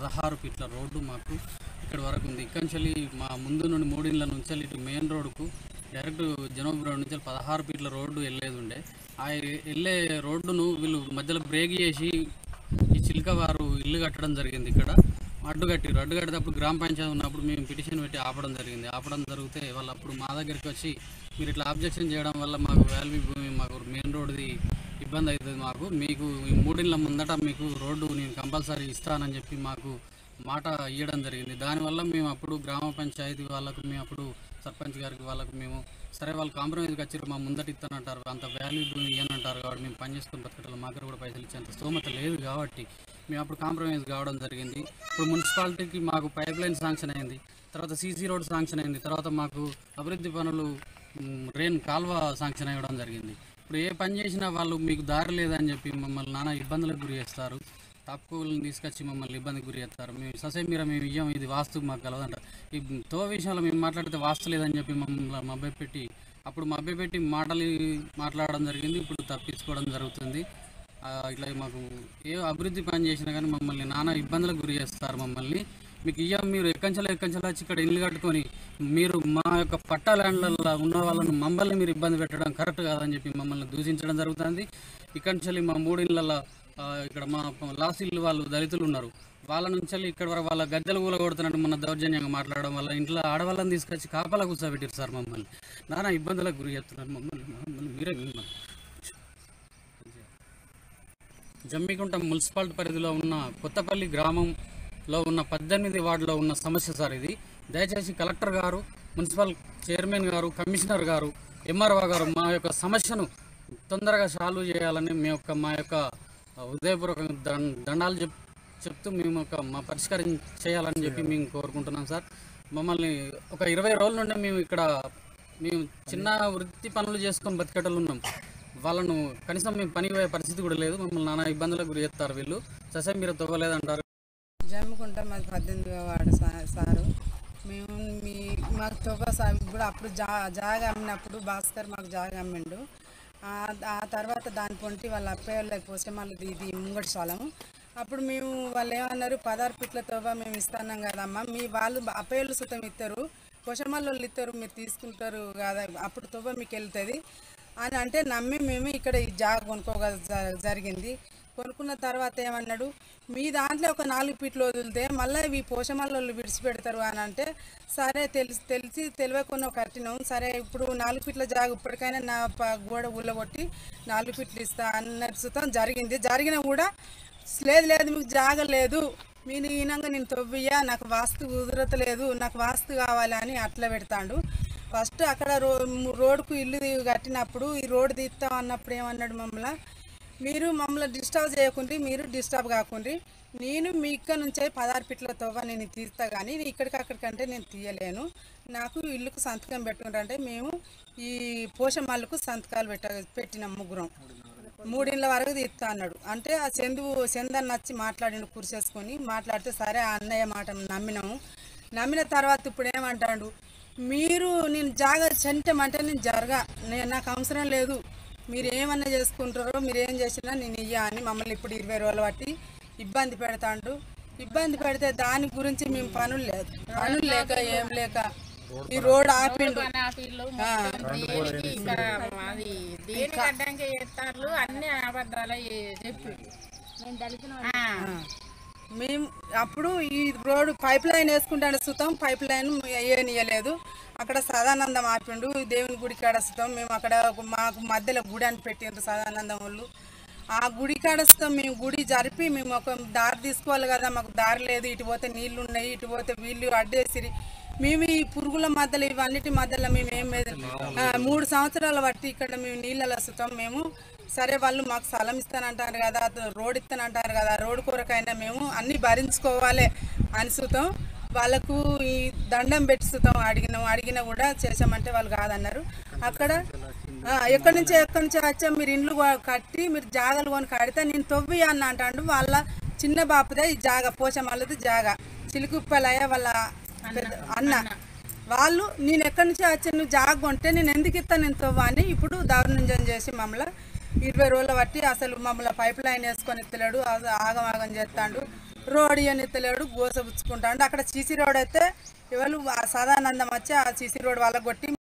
16 ఫీట్ల రోడ్డు మాకు ఇక్కడ వరకు ఉంది. ఇక్కడి నుంచి మా ముందు నుండి 3 ఇళ్ళ నుంచి ఇటు మెయిన్ రోడ్డుకు డైరెక్ట్ జనోబ్ రోడ్ నుంచి 16 ఫీట్ల రోడ్డు వెళ్ళేది ఉండే. ఆ వెళ్ళే రోడ్డును వీళ్ళు మధ్యలో బ్రేక్ చేసి ఈ చిలుక వారు ఇల్లు కట్టడం జరిగింది. ఇక్కడ అడ్డుకట్టేటప్పుడు గ్రామ పంచాయతీ ఉన్నప్పుడు మేము పిటిషన్ పెట్టి ఆపడం జరిగితే వాళ్ళు అప్పుడు మా దగ్గరికి వచ్చి మీరు ఇట్లా ఆబ్జెక్షన్ చేయడం వల్ల మాకు వాల్యూ భూమి మాకు మెయిన్ రోడ్డుది ఇబ్బంది అవుతుంది, మీకు ఈ 3 ఇళ్ళ ముందట మీకు రోడ్డు నేను కంపల్సరీ ఇస్తానని చెప్పి మాకు మాట ఇవ్వడం జరిగింది. దానివల్ల మేము అప్పుడు గ్రామ పంచాయతీ వాళ్ళకు మేము అప్పుడు సర్పంచ్ గారికి వాళ్ళకు మేము సరే వాళ్ళు కాంప్రమైజ్కి వచ్చారు, మా ముందట ఇస్తానంటారు, అంత వాల్యూ భూమి ఇవ్వనంటారు కాబట్టి మేము పని చేసుకుని బతకటం మా దగ్గర కూడా పైసలు ఇచ్చేంత స్తోమత లేదు కాబట్టి మేము అప్పుడు కాంప్రమైజ్ కావడం జరిగింది. ఇప్పుడు మున్సిపాలిటీకి మాకు పైప్ లైన్ శాంక్షన్ అయింది, తర్వాత సీసీ రోడ్ శాంక్షన్ అయింది, తర్వాత మాకు అభివృద్ధి పనులు డ్రైన్ కాల్వ శాంక్షన్ అవ్వడం జరిగింది. ఇప్పుడు ఏ పని చేసినా వాళ్ళు మీకు దారి లేదని చెప్పి మమ్మల్ని నానా ఇబ్బందులకు గురి చేస్తారు, తక్కువలను తీసుకొచ్చి మమ్మల్ని ఇబ్బందికి గురి చేస్తారు. మేము మేము ఇయ్యం, ఇది వాస్తు మాకు కలదంటారు. ఈ విషయంలో మేము మాట్లాడితే వాస్తు లేదని చెప్పి మమ్మల్ని మభ్యపెట్టి మాట్లాడడం జరిగింది. ఇప్పుడు తప్పించుకోవడం జరుగుతుంది. ఇట్లా మాకు ఏ అభివృద్ధి పని చేసినా కానీ మమ్మల్ని నానా ఇబ్బందులకు గురి చేస్తారు. మీకు ఇయ్యం, మీరు ఎక్కంచెలా వచ్చి ఇక్కడ ఇల్లు కట్టుకొని మీరు మా యొక్క పట్టా ల్యాండ్లలో ఉన్న వాళ్ళను మమ్మల్ని మీరు ఇబ్బంది పెట్టడం కరెక్ట్ కాదని చెప్పి మమ్మల్ని దూషించడం జరుగుతుంది. ఇక్కడి నుంచి మా 3 ఇళ్ళల్లో ఇక్కడ మా లాస్ట్ ఇల్లు వాళ్ళు దళితులు ఉన్నారు, వాళ్ళ నుంచి ఇక్కడ వరకు వాళ్ళ గద్దెలు కూల కొడుతున్నట్టు మన దౌర్జన్యంగా మాట్లాడడం వల్ల ఇంట్లో ఆడవాళ్ళని తీసుకొచ్చి కాపలా కూర్చోబెట్టారు సార్. మమ్మల్ని నానా ఇబ్బందులకు గురి చేస్తున్నారు. మమ్మల్ని మీరే జమ్మికుంట మున్సిపాలిటీ పరిధిలో ఉన్న కొత్తపల్లి గ్రామంలో ఉన్న 18 వార్డులో ఉన్న సమస్య సార్ ఇది. దయచేసి కలెక్టర్ గారు, మున్సిపల్ చైర్మన్ గారు, కమిషనర్ గారు, ఎంఆర్ఓ గారు మా యొక్క సమస్యను తొందరగా సాల్వ్ చేయాలని మా యొక్క హృదయపూర్వక దండాలు చెప్తూ మేము మా పరిష్కారం చేయాలని చెప్పి మేము కోరుకుంటున్నాం సార్. మమ్మల్ని ఒక 20 రోజుల నుండి మేము చిన్న వృత్తి పనులు చేసుకొని బతికేటలు ఉన్నాం. వాళ్ళను కనీసం మేము పనికి పోయే పరిస్థితి కూడా లేదు. మమ్మల్ని నానా ఇబ్బందులకు గురి చేస్తారు వీళ్ళు. మీరు తవ్వలేదంటారు. జమ్ముకుంట మాది 18వ వార్డు సారు. మేము మాకు తవ్వ ఇప్పుడు అప్పుడు జాగా అమ్మినప్పుడు భాస్కర్ మాకు జాగా అమ్మిండు. ఆ తర్వాత దాని పొంటి వాళ్ళ అప్పయ్యలకు పోస్తే మళ్ళీ ఇది ముంగటి స్థలం. అప్పుడు వాళ్ళు ఏమన్నారు, 16 ఫీట్ల తవ్వ మేము ఇస్తున్నాం కదమ్మా, వాళ్ళు అప్పయ్యలు సుతం ఇస్తారు, కొషమల్లు ఇస్తారు, మీరు తీసుకుంటారు కదా, అప్పుడు తవ్వ మీకు వెళ్తుంది అని అంటే నమ్మి మేము ఇక్కడ ఈ జాగా జరిగింది. కొనుక్కున్న తర్వాత ఏమన్నాడు, మీ దాంట్లో ఒక 4 ఫీట్లు వదిలితే మళ్ళీ ఇవి పోషమల్లు విడిచిపెడతారు అని అంటే సరే తెలియకుండా కట్టినాం. సరే ఇప్పుడు 4 ఫీట్ల జాగా ఇప్పటికైనా నా గోడ ఊళ్ళగొట్టి 4 ఫీట్లు ఇస్తా అన్నట్టు జరిగినా కూడా లేదు మీకు జాగా లేదు, మీరు ఈనంగా నేను తవ్వియా, నాకు వాస్తు కుదరతలేదు, నాకు వాస్తు కావాలి అని అట్లా పెడతాడు. ఫస్ట్ అక్కడ రోడ్డుకు ఇల్లు కట్టినప్పుడు ఈ రోడ్డు తీస్తాం అన్నప్పుడు ఏమన్నాడు, మీరు మమ్మల్ని డిస్టర్బ్ చేయకుండా, మీరు డిస్టర్బ్ కాకుండా, నేను మీ ఇక్కడ నుంచే 16 ఫీట్ల తవ్వ నేను తీస్తా కానీ అక్కడికంటే నేను తీయలేను, నాకు ఇల్లుకు సంతకం పెట్టుకుంటే మేము ఈ పోషమల్లుకు సంతకాలు పెట్టినాం ముగ్గురం, 3 ఇళ్ళ వరకు తీస్తా అన్నాడు. అంటే ఆ చందన్న వచ్చి మాట్లాడిన కూర్చేసుకొని మాట్లాడితే సరే ఆ అన్నయ్య మాట నమ్మిన తర్వాత ఇప్పుడు ఏమంటాడు, నేను జాగా చెంటమంటే నేను నాకు అవసరం లేదు, మీరు ఏమన్నా చేసుకుంటారో మీరు ఏం చేసినా నేను ఇయ్యా అని మమ్మల్ని ఇప్పుడు 20 రోజులు బట్టి ఇబ్బంది పెడితే దాని గురించి మేము పనులు లేక ఏం లేక ఈ రోడ్ ఆపిండు. మేము అప్పుడు ఈ రోడ్డు పైప్ లైన్ వేసుకుంటాడు సుతం, పైప్ లైన్ వేయనియలేదు. అక్కడ సదానందం ఆపిండు, దేవుని గుడి కాడ సుతం. మేము అక్కడ మాకు మధ్యలో గుడి అని పెట్టిండ్రు సదానందం వాళ్ళు. ఆ గుడి కాడ సుతం మేము గుడి జరిపి మేము ఒక దారి తీసుకోవాలి కదా, మాకు దారి లేదు, ఇటు పోతే నీళ్లు ఉన్నాయి, ఇటు పోతే వీళ్ళు అడ్డేసిరి. మేము ఈ పురుగుల మధ్యలో ఇవన్నిటి మధ్యలో మేము 3 సంవత్సరాల బట్టి ఇక్కడ మేము నీళ్ళలో సుతం. మేము సరే వాళ్ళు మాకు స్థలం ఇస్తానంటారు కదా, రోడ్ ఇస్తానంటారు కదా, రోడ్డు కొరకైనా మేము అన్నీ భరించుకోవాలి అని సుతం వాళ్ళకు ఈ దండం పెట్టి సుతం అడిగినా కూడా చేసామంటే వాళ్ళు కాదన్నారు. అక్కడ ఎక్కడి నుంచి వచ్చా మీరు ఇండ్లు కట్టి మీరు జాగాలు కొని కడితే నేను తవ్వి అన్న అంటాడు. వాళ్ళ చిన్న బాపుదే ఈ జాగా, పోషమల్లది జాగా, చిలుకుప్పలయ్య వాళ్ళ అన్న వాళ్ళు. నేను ఎక్కడి నుంచి వచ్చా, నువ్వు జాగా కొంటే నేను ఎందుకు ఇస్తాను నేను తవ్వ అని ఇప్పుడు దౌర్జన్యం చేసి మమ్మల్ని 20 రోజుల బట్టి అసలు మమ్మల్ని పైప్ లైన్ వేసుకొని ఇస్తలేడు, ఆగం చేస్తాడు. రోడ్ ఇవ్వనిత్తలేడు, గోసపుచ్చుకుంటా అంటే అక్కడ సీసీ రోడ్ అయితే ఎవరు సదానందం వచ్చి ఆ సీసీ రోడ్ వాళ్ళకి కొట్టి